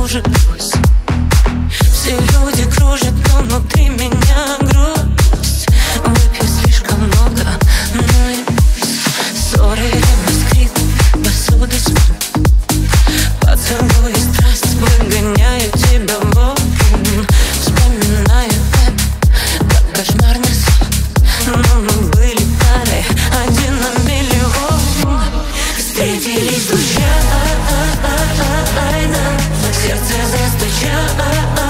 кружит пусть. Все люди кружат, но внутри меня грусть. Выпью слишком много, ну и пусть. Ссоры, ревность, крик, посуды, звон. Поцелуй и страсть выгоняют тебя вон. Вспоминаю это, как кошмарный сон. Но мы были парой, один на миллион. Встретились случайно, сердце застучало.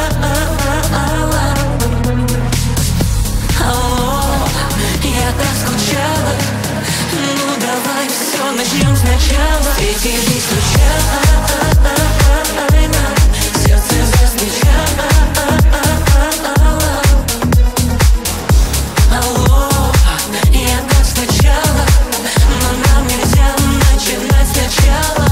Алло, я так скучала. Ну давай все начнем сначала. Встретились случайно, сердце застучало. Алло, я так скучала. Но нам нельзя начинать сначала.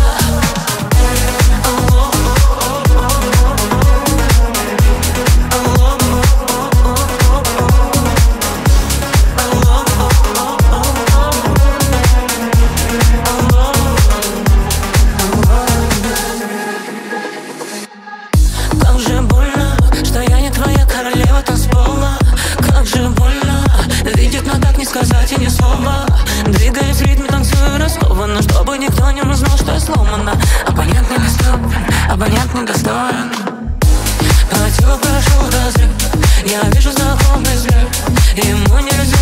Как же больно, что я не твоя королева танцпола. Как же больно видеть, но так не сказать и ни слова. Двигаясь в ритме, танцую раскованно, чтобы никто не узнал, что я сломана. Абонент недоступен, абонент недостоин. По телу прошел разрыв, я вижу знакомый взгляд. Ему нельзя